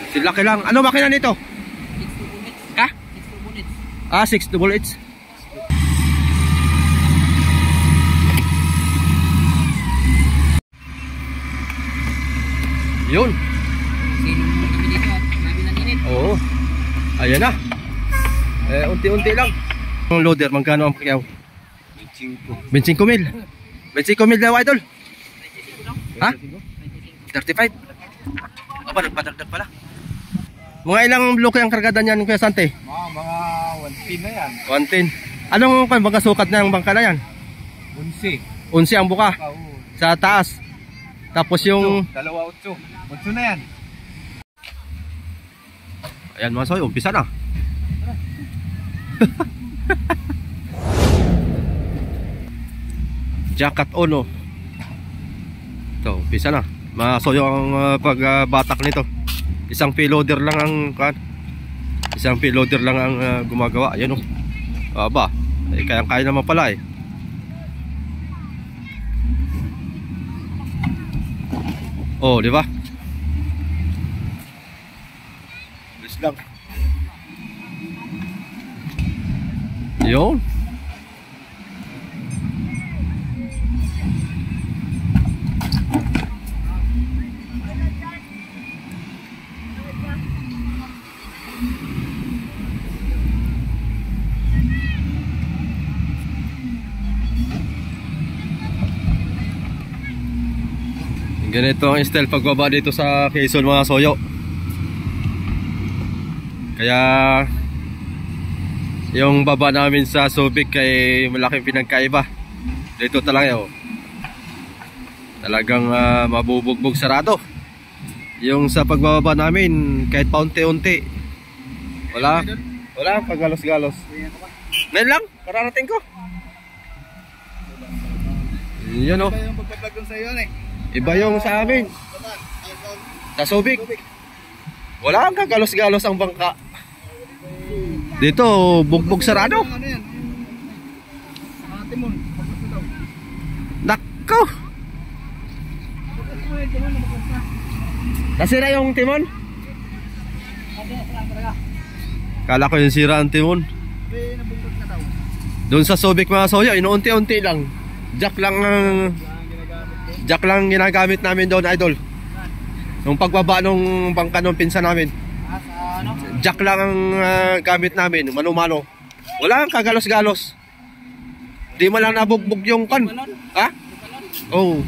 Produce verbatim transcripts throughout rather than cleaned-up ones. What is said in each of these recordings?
Silaki lang. Ano makina nito? Ha? Ah, six double H. Yun. Oo. Ayan na. Eh, unti-unti lang. Ang loader, magkano ang pakyaw? twenty-five mil. twenty-five mil daw, idol. Ha? thirty-five. Aba, nagpadagdag pala. Mga ilang bloke ang kargada niyan, Kuya Sante? Mga, mga one ten na yan. one ten. Anong bangka sukat na ang bangka na yan? Unsi. Unsi ang buka. Oh. Sa taas. Tapos yung... Dalawa otso. Otso na yan. Ayan mga soy, umpisa na. Jacket ono. Ito, umpisa na. Mga soy ang uh, pagbatak uh, nito. Isang payloader lang ang kan. Isang payloader lang ang uh, gumagawa. Ayan oh. Aba, eh, kayang-kaya naman pala eh. Oh, di ba? Bilis lang. Yun. Ganito ang style pagbaba dito sa Quezon mga soyo. Kaya yung baba namin sa Subic ay malaking pinagkaiba. Dito talaga oh. Talagang uh, mabubugbog sarado. Yung sa pagbababa namin kahit paunti-unti. Wala. Wala paggalos-galos. Ngayon lang, kararating ko. Yan oh. Yung pagpa-vlog dun sa iyo eh. Iba yung sa amin. Sa Subic. Wala kang kagalos-galos ang bangka. Dito, bugbog sarado. Nako. Nasira yung timon? Kala ko yung sira ang timon. Doon sa Subic mga soyo, inuunti-unti lang. Jack lang ang... Jack lang ginagamit namin doon, idol. Nung pagbaba nung bangka nung pinsan namin. Jack lang ang uh, gamit namin, mano-mano. Wala kang kagalos-galos. Di mo lang nabugbog yung kan. Ha? Oh.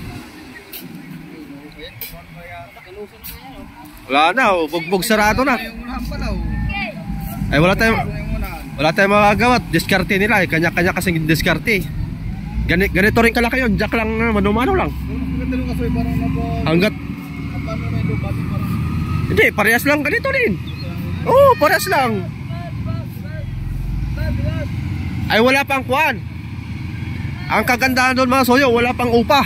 Wala na, oh. Bugbog sarado na. Ay wala tayong wala tayong magagawa. Diskarte nila, eh. Kanya-kanya kasing diskarte. Ganito, ganito rin kalaki yun. Jack lang, mano-mano lang. Hanggat hindi, parehas lang ganito din. Oo, oh, parehas lang. Ay wala pang kuwan. Ang kagandahan doon mga soyo, wala pang upa.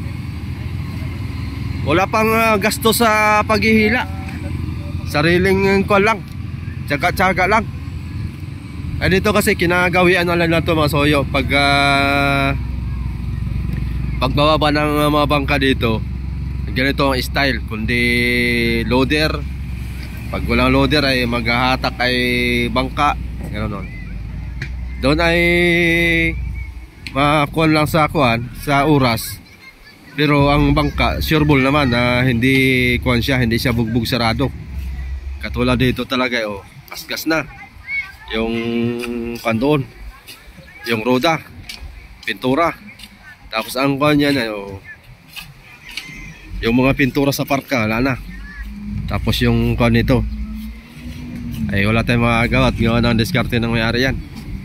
Wala pang uh, gasto sa paghihila. Sariling kuwan lang. Tsaga-tsaga lang. Ay dito kasi kinagawian na lang na ito mga soyo. Pag uh, pagbababa ng mga bangka dito, ganito ang style. Kundi loader. Pag walang loader ay maghahatak ay bangka. Ganoon. Doon ay makuhan lang sa kuhan, sa oras. Pero ang bangka sureball naman na hindi kuhan siya, hindi siya bugbog sarado. Katulad dito talaga oh, kasgas na yung kandoon, yung roda, pintura. Tapos ang kuhan yan ay oh, yung mga pintura sa parka, wala na. Tapos yung kuhan nito ay wala tayong magagawa at gawa ng diskarte ng may-ari yan.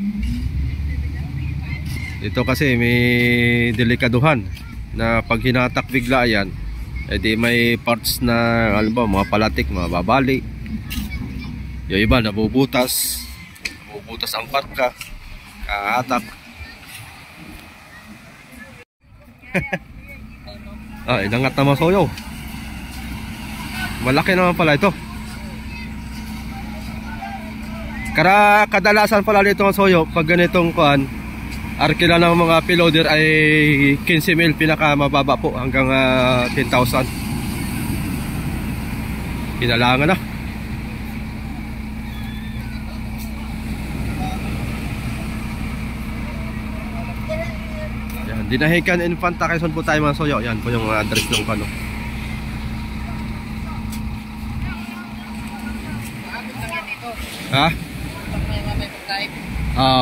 Dito kasi may delikaduhan na pag hinatak bigla yan, edi may parts na alam ba, mga palatik, mga babali. Yung iba nabubutas, nabubutas ang parka, kahatak. Ah, inangat na mga soyo. Malaki naman pala ito. Kara kadalasan pala nito mga soyo, pag ganitong kuan, arkila ng mga payloader ay fifteen mil pinaka mababa po hanggang uh, ten thousand. Kinalangan na. Dinahican Infanta Quezon po tayo mga soyo. Yan po yung address ng kano. Ha? Oo.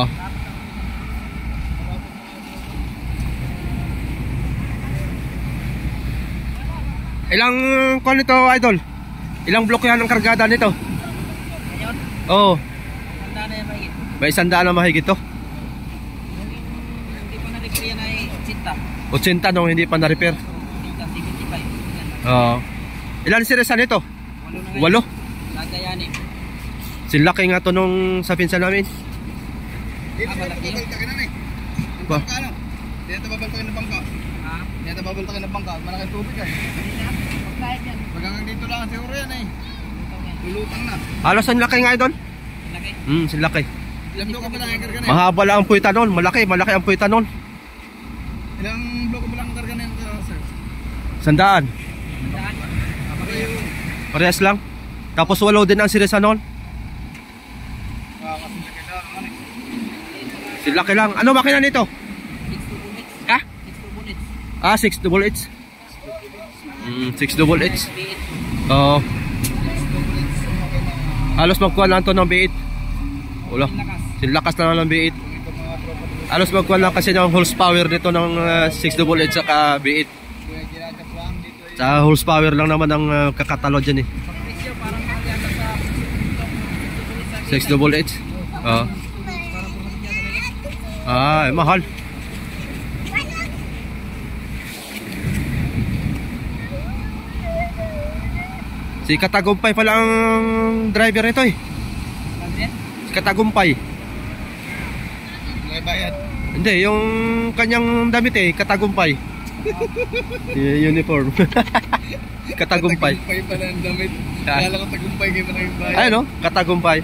Ilang kwan nito, idol? Ilang blok yan ang kargada nito? Ngayon? Oo. Handa na yung mahigit. May isang daan na mahigit to. Hindi pa na-repair yan ay Cinta. eighty nung hindi pa na-repair. Cinta, seventy-five. Oo. Ilan series nito? Walo na ngayon. Walo. Lagayanin. Sinlaki nga to nung sa pinsan namin. Dito Ah, na malaki. babaltakin na eh. Yung Ba? bangka ano? Dito babaltakin ng bangka. Ha? Dito babaltakin ng bangka. Malaking tubig eh. Hindi na. Pagkahit yan. Pagkangang dito lang siguro yan eh. Lutang yan. Lulutang na. Halos ang laki nga idol. Laki. Hmm, sinlaki. Ilang bloko ba lang ang karga na yun? Mahaba lang ang puwita nun. Malaki, malaki ang puwita nun. Ilang bloko ba lang ang karga na yun, sir? Sandaan. Sandaan. Pareho. Parehas lang. Tapos walo din ang series nun. Ah, kasi kailangan eh. Sinlaki lang. Ano makina nito? Six to bullets. Ha? Six to bullets. Ah, six double H. Hmm, six double H. B eight. Oo. Halos magkuha lang to ng B eight. Wala. Lakas. Sinlakas na lang ng B eight. Halos magkuha lang kasi ng horsepower nito ng uh, six double H saka B eight. Kaya ginagap lang dito eh. Sa horsepower lang naman ang uh, kakatalo dyan eh. Pag-presyo, parang mahal yata sa six double H. Oo. Parang bumalik yata na yan. Ah, eh, mahal. Si Katagumpay pala ang driver nito eh. Ano yan? Si Katagumpay. May bayad. Hindi, yung kanyang damit eh, Katagumpay. Y- uniform. Katagumpay. Tagumpay pala ang damit. Ah. Kala ko tagumpay kayo na kayong bayad. Ay no, Katagumpay.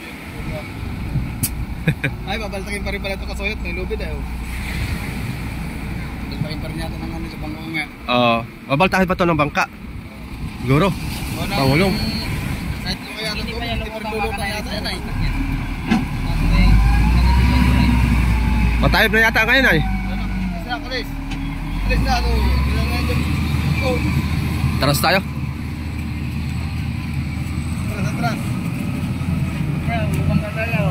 Ay, babaltakin pa rin pala ito kasoyot. May lubid eh. oh. Babaltakin pa rin yata ng ano sa bangko nga. Oo. Babaltahin pa to ng bangka. Siguro. Pangulong. Kahit yung kaya Hindi ito, pa yan hindi pa lumutang lulutang baka yata yan na eh. Tapos may nagatigan ko rin. Patayip na yata ngayon ay. Alis na, alis. Alis na, ano. Ilang ngayon dyan. Oh, Taras tayo. atras, atras. Kaya, lubang ka tayo.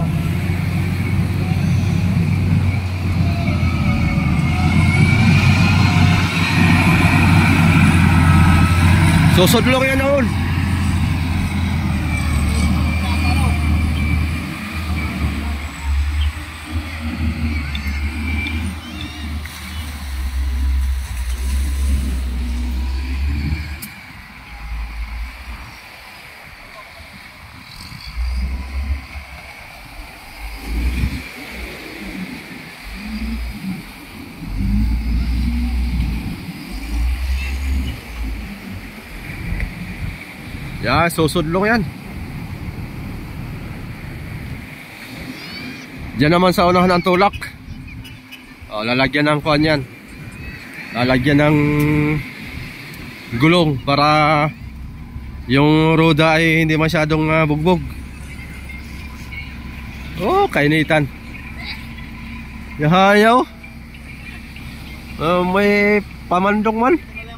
Susudlong yan noon. Yan, susudlong yan. Diyan naman sa unahan ng tulak. O, lalagyan ng kuan yan. Lalagyan ng gulong para yung roda ay hindi masyadong uh, bugbog. Oh, kainitan. Yahayaw. Uh, may pamandong man.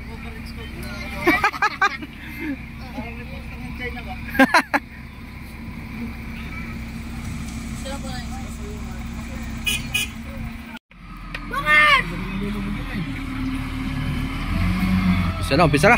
Umpisa na, umpisa na.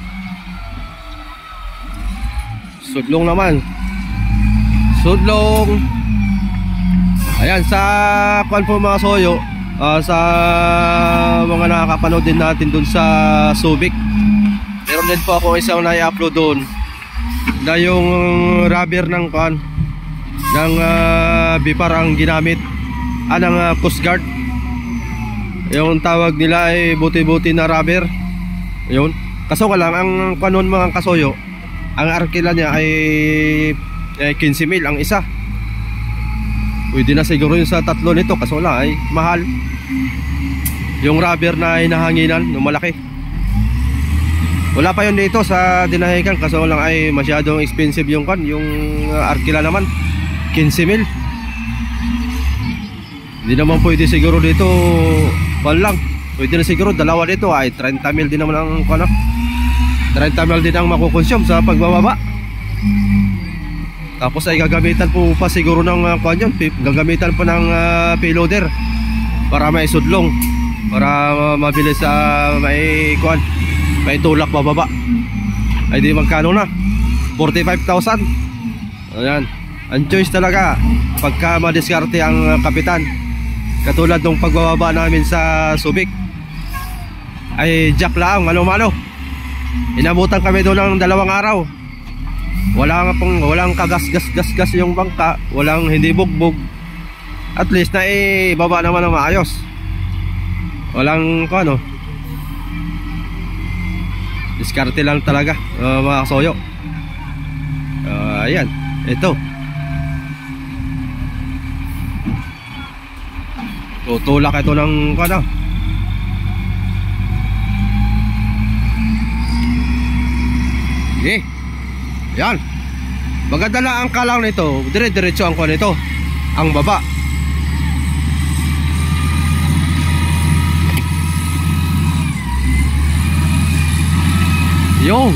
Sudlong naman. Sudlong. Ayan, sa kwan po mga soyo, uh, sa mga nakakapanood din natin dun sa Subic, meron din po ako isang na-upload dun na yung rubber ng kwan ng uh, Bipar ang ginamit, ah, ng uh, Coast Guard. Yung tawag nila ay buti-buti na rubber. Yun. Kaso ka lang, ang kanon mga kasoyo, ang arkila niya ay eh, fifteen mil ang isa. Pwede na siguro yung sa tatlo nito, kaso lang ay mahal. Yung rubber na hinahanginan, yung malaki. Wala pa yun dito sa dinahikan, kaso lang ay masyadong expensive yung kan. Yung uh, arkila naman, fifteen mil. Hindi naman pwede siguro dito, pan lang, Pwede na siguro dalawa dito ay thirty mil din naman ang ano. thirty mil din ang makukonsume sa pagbababa. Tapos ay gagamitan po pa siguro ng uh, kuan yun, gagamitan pa ng uh, payloader para may sudlong, para uh, mabilis sa uh, may kuan, may tulak bababa. Ay di magkano na? forty-five thousand. Ayan. Ang choice talaga pagka madiskarte ang uh, kapitan. Katulad ng pagbababa namin sa Subic. Ay jack lang, malo-malo. Inabutan kami doon ng dalawang araw. Wala nga pong, walang kagas-gas-gas-gas yung bangka, walang hindi bugbog. At least na eh baba naman ng maayos. Walang ko ano. Diskarte lang talaga, uh, mga kasoyo. Uh, ayan, ito. Tutulak ito ng ano. Okay. Yan. Maganda lang ang kalang nito. Dire-diretso ang kuha nito. Ang baba. Yung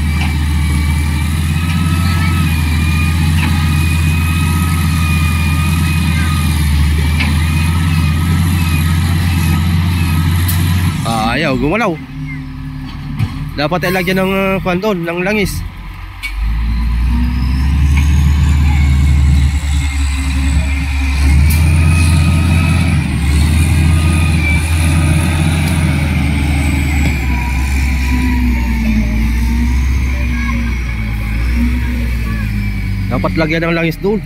ayaw gumalaw. Dapat ay lagyan ng uh, kwanton, ng langis. Dapat lagyan ng langis doon.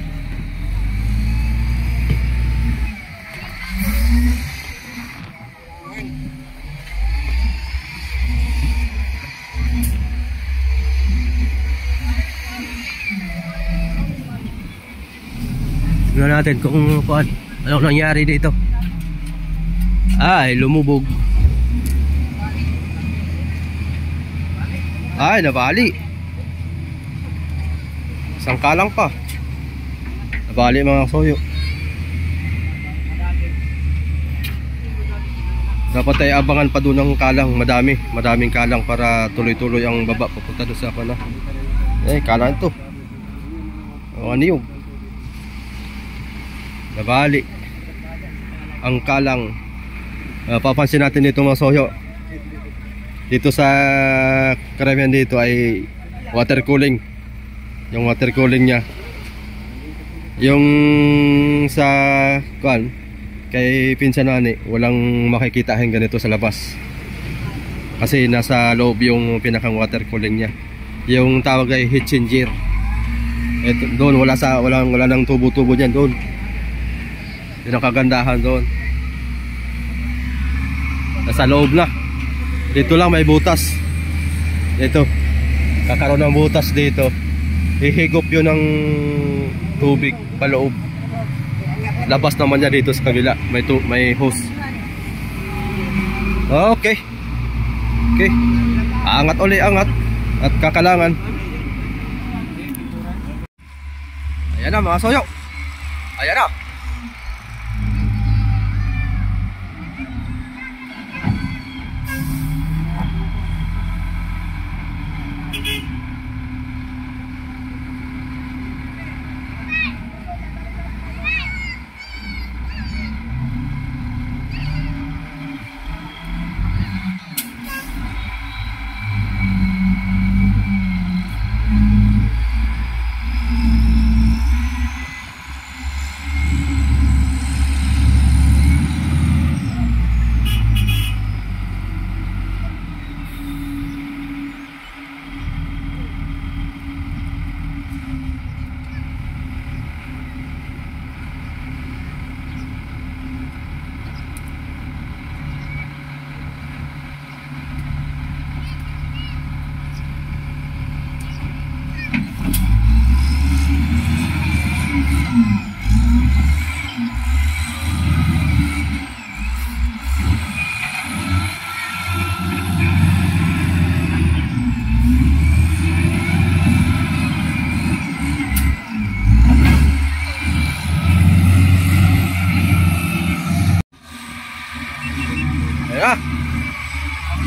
Tingnan natin kung kuan, anong nangyari dito. Ay, lumubog. Ay, nabali. Isang kalang pa. Nabali mga soyo. Dapat ay abangan pa doon ng kalang. Madami, madaming kalang para tuloy-tuloy ang baba papunta doon sa kana. Eh, kalang ito. O, ano yung nabali ang kalang. uh, Papansin natin dito mga soyo. Dito sa karamihan dito ay water cooling. Yung water cooling nya. Yung sa kuan kay pinsan nani, walang makikita hang ganito sa labas. Kasi nasa loob yung pinakang water cooling nya. Yung tawag ay heat changer. Ito doon wala sa wala wala nang tubo-tubo diyan doon. Yun ang kagandahan doon. Nasa loob na. Dito lang may butas. Ito. Kakaroon ng butas dito. Ihigop yun ng tubig paloob. Labas naman niya dito sa kabila. May, may hose. Okay. Okay. Angat uli, angat. At kakalangan. Ayan na mga soyo. Ayan na.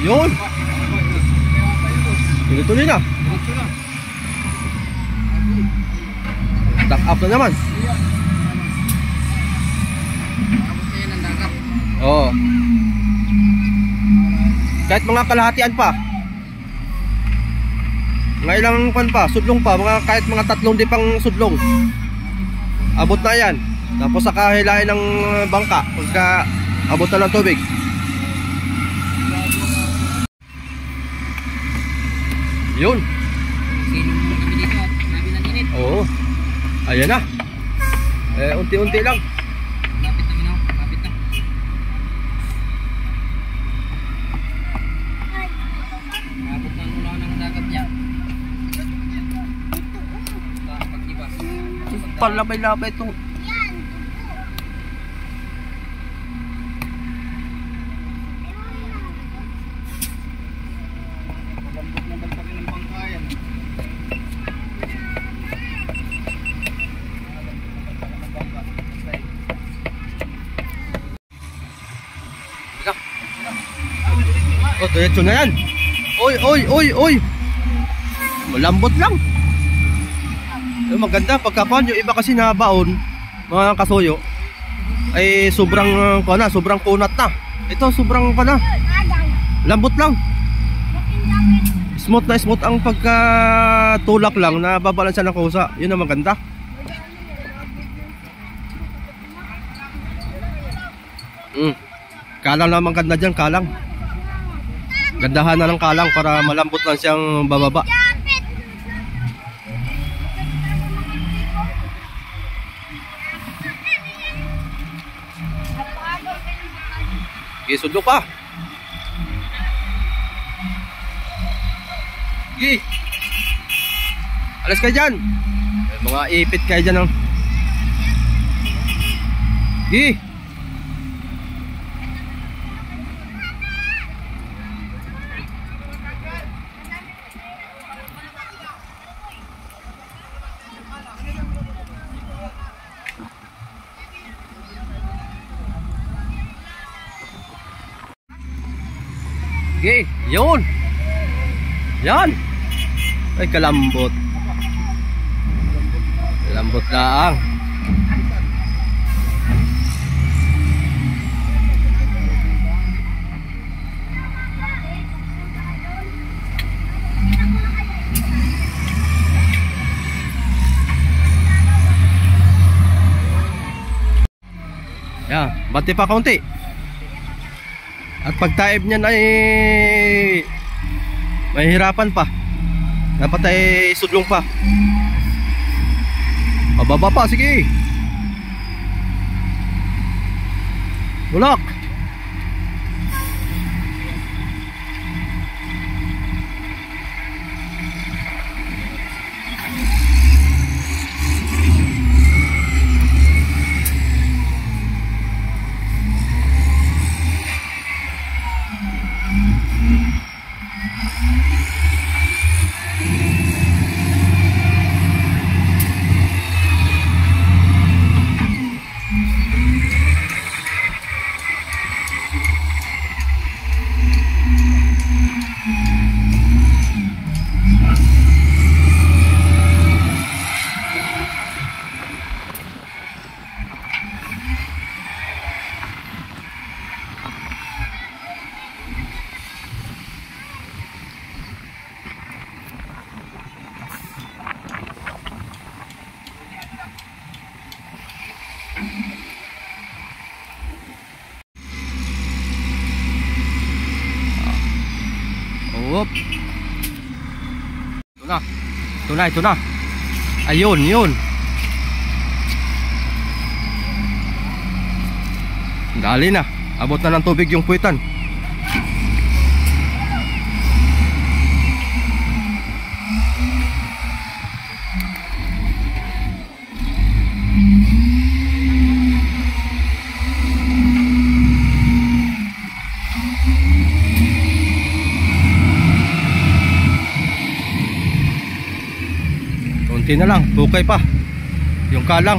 Yun. Tuloy-tuloy na. Duck up na naman. Tapos na yan ang dagat. Oo. Kahit mga kalahatian pa. Mga ilang pan pa, sudlong pa, mga kahit mga tatlong di pang sudlong. Abot na yan. Tapos saka hilain ng bangka pagka abot na ng tubig. Yun. Sinong mo kami dito at namin ang init. Oo. Ayan na. Eh, unti-unti lang. Lapit naman ako, lapit na. Abot na mula ng dagat niya. Pagbibas. Palabay-labay itong oh, diretso na yan. Oy, oy, oy, oy. Malambot lang. Eh, maganda pagkapan yung iba kasi nabaon, mga kasuyo ay sobrang uh, kana, sobrang kunat na. Ito sobrang kana. Lambot lang. Smooth na smooth ang pagkatulak lang na babalansa ng kusa. Yun ang maganda. Mm. Kalang lang maganda dyan, kalang. Gandahan na ng kalang para malambot lang siyang bababa. Gisudlo pa. Gi. Alas kayo dyan. Mga ipit kayo dyan ng Gi. Okay, yun. Yan. Ay, kalambot. Kalambot lang. Yan, bati pa kaunti. At pag taib niyan ay mahihirapan pa. Dapat ay sudlong pa. Pababa pa, sige. Bulak. Whoop. Ito na. Ito na, ito na. Ayun, yun. Dali na. Abot na ng tubig yung puwitan. Kunti na lang, bukay pa yung kalang.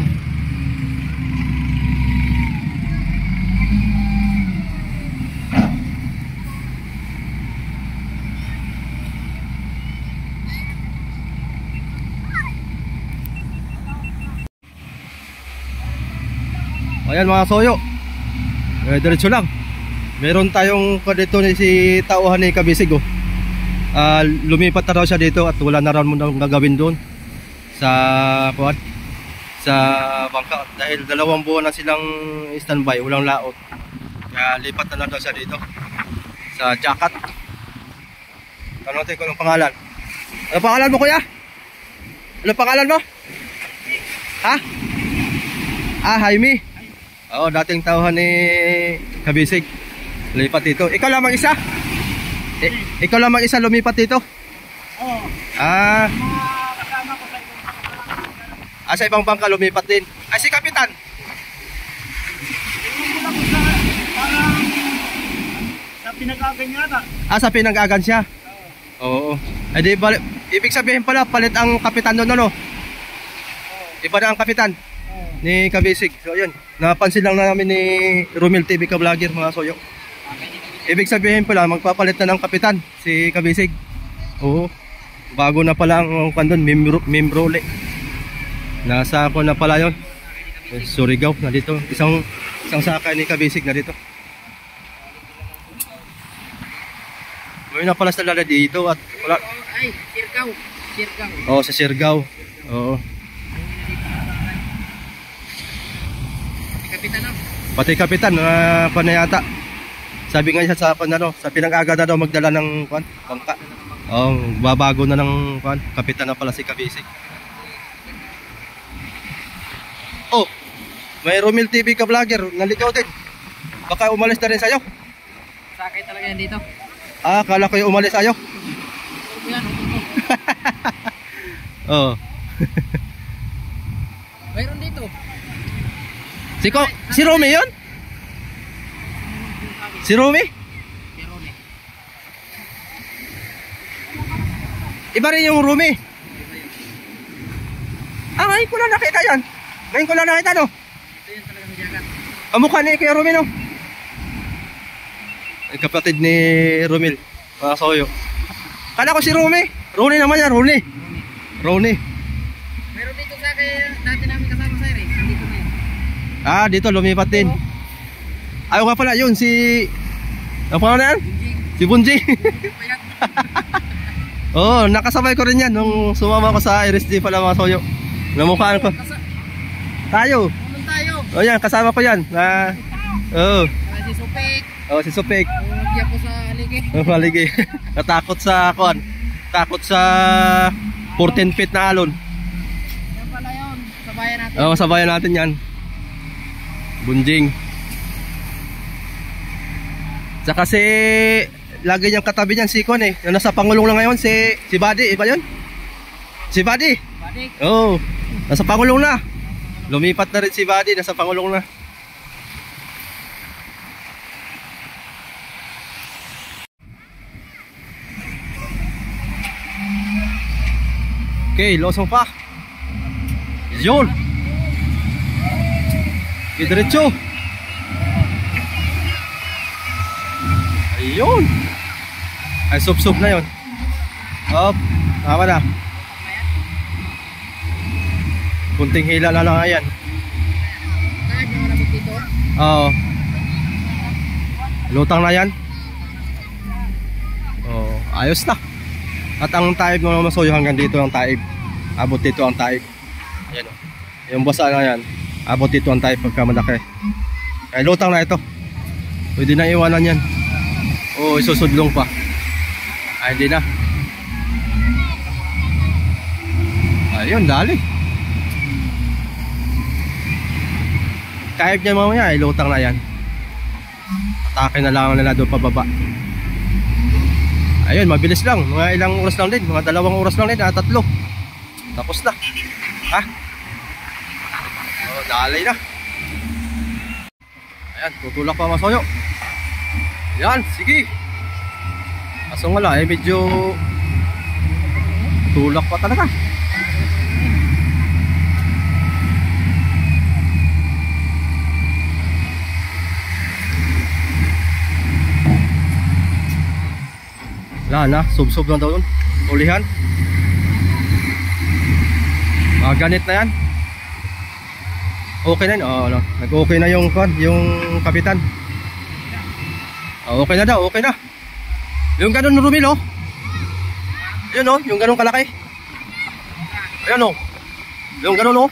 Ayan mga soyo. Eh, diretso lang. Meron tayong dito ni si tauhan ni Kabisig oh. Uh, lumipat na raw siya dito at wala na raw muna gagawin doon sa kuwan, sa bangka dahil dalawang buwan na silang standby, walang laot. Kaya lipat na lang daw siya dito sa Jakat. Tanong natin kung anong pangalan. Ano pangalan mo kuya? Ano pangalan mo? Ha? Ah, Jaime. Oo, dating tauhan ni Kabisig. Lipat dito. Ikaw lamang isa? Eh, ikaw lamang isa lumipat dito? Oo. Ah. Mga kasama ko sa ibang Ah, sa ibang bangka lumipat din. Ay, si Kapitan. Tingnan ko lang sa parang sa pinag-agan niya ata. Ah, sa pinag-agan siya? Oo. Ay, di bali, ibig sabihin pala, palit ang Kapitan doon, ano? Iba na ang Kapitan ni Kabisig. So, yun. Napansin lang namin ni Romel T V ka vlogger, mga soyo. Ibig sabihin pala, magpapalit na ng Kapitan si Kabisig. Oo. Bago na pala ang kandun, membro, membro ulit. Nasa ako na pala yun. Surigao, na dito. Isang, isang sakay ni Kabisig na dito. Ngayon na pala sa lala dito at wala. Ay, Sirgao. Sirgao. Oo, sa Siargao. Oo. Kapitan na. Pati Kapitan, uh, panayata. Sabi nga siya sa ano, sa pinag-aga na daw magdala ng kwan, bangka. Oh, babago na ng kwan, Kapitan na pala si Kabisig. Oh, may Romel T V ka vlogger, naligaw din. Baka umalis na rin sa'yo. Sakay talaga yan dito. Ah, kala ko yung umalis sa'yo. Yan, Oo. mayroon dito. Si Ko, si Romy yun? Si Romy? Meron eh. Iba rin yung Romy. Ah, ngayon ko lang nakita yan. Ngayon ko lang nakita, no? Ito yan talaga may jagat. Ang mukha ni Kuya Romy, no? Ay, kapatid ni Romel, mga soyo. Kala ko si Romy. Romy naman yan, Romy. Romy. Meron dito sa kaya dati namin kasama sa ere. Nandito na yun. Ah, dito lumipat din. Ayaw nga pala yun, si... Ang pangalan na yan? Si Bunjing. Payat. Oo, oh, nakasabay ko rin yan nung sumama ko sa R S D pala mga soyo. Namukhaan ko. Kasa- Tayo. Pumun tayo. O yan, kasama ko yan. Ah, oo. Ah, si Supek. Oh, si Supek. Nagya po sa aligi. Oh, maligi. Natakot sa kuan. Takot sa fourteen feet na alon. Yan pala yun. Sabayan natin. Oo, oh, sabayan natin yan. Bunjing. Saka si lagi niyang katabi niyan si Kon eh. Yung nasa Pangulong na ngayon si si Buddy, iba 'yun? Si Buddy. Badik. Oo. Oh, nasa Pangulong na. Lumipat na rin si Buddy, nasa Pangulong na. Okay, losong pa. Yun. Okay, diretso. Ayun. Ay, sub-sub na yun. Hop, tama na. Kunting hila na lang yan. Kahit yung nabot dito. Oo. Lutang na yan. Oo, ayos na. At ang taib ng masoyo hanggang dito ang taib. Abot dito ang taib. Ayan o. Yung basa na yan. Abot dito ang taib pagka malaki. Ay, lutang na ito. Pwede na iwanan yan. Oo, isusudlong pa. Ay, hindi na. Ayun, dali. Kahit niya mamaya, ay lutang na yan. Atake na lang nila doon pababa. Ayun, mabilis lang. Mga ilang oras lang din. Mga dalawang oras lang din. Ah, tatlo. Tapos na. Ha? Oh, dali na. Ayan, tutulak pa masoyo. Yan, sige. Kaso nga lang, eh, medyo tulak pa talaga. Wala na, sub-sub lang daw doon. Ulihan. Mga ganit na yan. Okay na, oh, no. Nag-okay na yung kon, yung kapitan. Oh, okay na daw, okay na. Yung ganun Rumil, oh. Ayun, oh, yung ganun kalaki. Ayun, oh. Yung ganun, oh.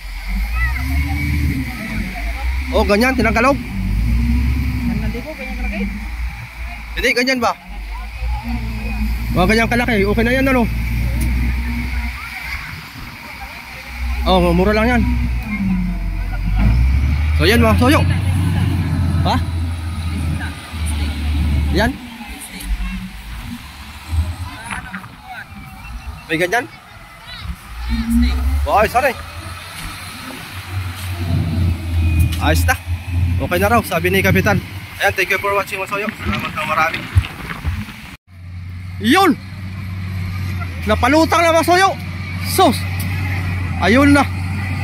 Oh, ganyan, tinanggalog. Hindi po, ganyan kalaki. Hindi, ganyan ba? Oh, ganyan kalaki, okay na yan, ano. Oh, mura lang yan. So yan mga soyo. Ha? Yan? May ganyan? Oh, ayos sorry. Ayos na. Okay na raw, sabi ni Kapitan. Ayan, thank you for watching mga soyo. Salamat ng marami. Yun! Napalutang na mga soyo. Sus! Ayun na.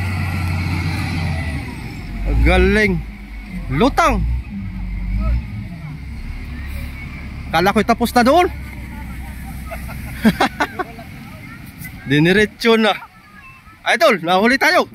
Galing. Lutang. Kala ko'y tapos na doon. Diniretso na. Idol, nahuli tayo.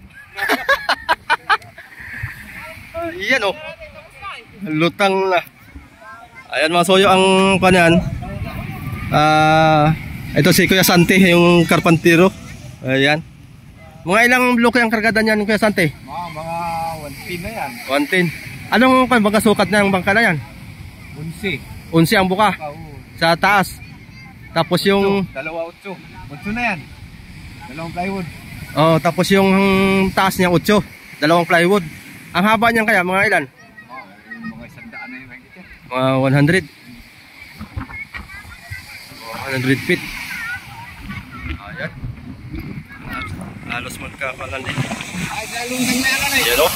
Yan oh. Lutang na. Ayan mga soyo ang kanyan. Ah, uh, ito si Kuya Sante, yung karpantero. Ayan. Mga ilang bloke ang kargada niyan, Kuya Sante? Mga mga one ten na yan. one ten. Anong bangka sukat na yung bangka na yan? Unsi. Unsi ang buka. Sa taas. Tapos yung... Dalawa otso. Otso na yan. Dalawang plywood. Oh, tapos yung taas niya otso. Dalawang plywood. Ang haba niyan kaya, mga ilan? Oh, mga isang daan na yung makikita. Mga one hundred. one hundred feet. Ayan. Halos magkakalan din. Ay, lalong kang meron eh. Yan o.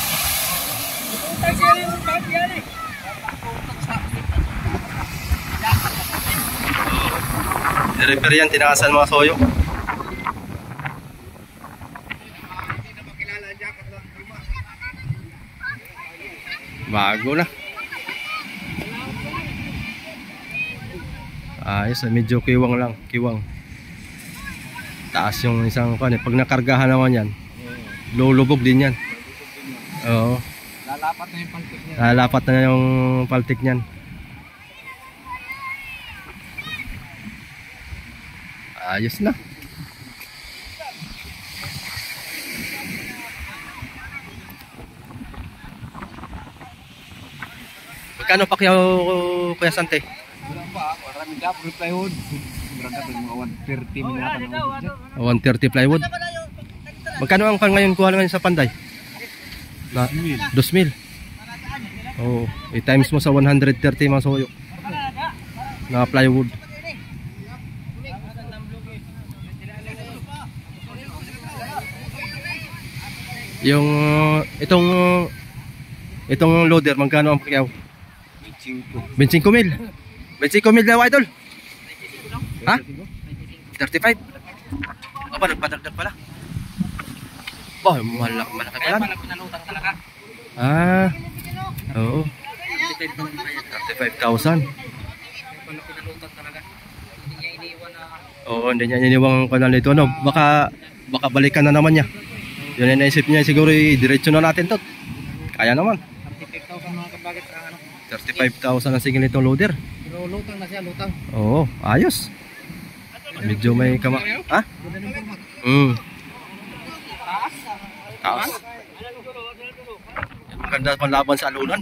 Nirepair yan, tinakasan mga soyo. Bago na. Ayos, medyo kiwang lang, kiwang. Taas yung isang kan, pag nakargahan naman yan, lulubog din yan. Oo. Lalapat na yung paltik niya. Lalapat na yung paltik niyan. Ayos na. Magkano pa kayo, Kuya Sante? Wala pa, marami dapat plywood. Berada mga one thirty minata na budget. one thirty plywood. Magkano ang kan ngayon kuha ngayon sa Panday? Na two mil. Oh, i-times mo sa one hundred thirty mga soyo. Na plywood. Yung itong itong loader magkano ang pakyaw? twenty-five mil. twenty-five mil daw, idol. Ha? thirty-five. Aba, nagpadagdag pala. Bah, malaki, malaki pala. Kaya pinalutang talaga. Ah, oo. thirty-five thousand. Kaya pinalutang talaga. Hindi niya iniwan na... Oo, hindi niya iniwang kanal nito. Ano, baka, baka balikan na naman niya. Yun yung naisip niya siguro, diretso na natin to. Kaya naman. thirty-five thousand mga kabagat sa ano. thirty-five thousand ang singil nitong loader. Pero lutang na siya, lutang. Oo, ayos. Medyo may kama... Ha? Hmm. Taas. Maganda panlaban sa alunan.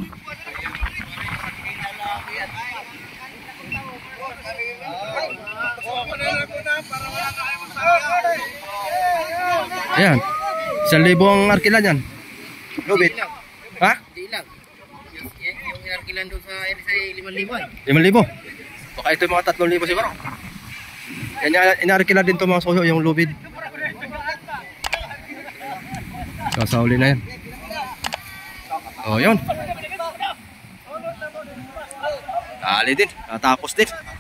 Ayan. Isang libo ang arkila niyan. Lubit. Ha? Hindi lang. Yung, yung inarkilan doon sa R S I lima libo eh. lima libo. Baka ito yung mga tatlong libo siguro. Yan yung inarkila din ito mga soyo, yung lubid. Kasauli na yan. O yun. Dali din. Natapos din.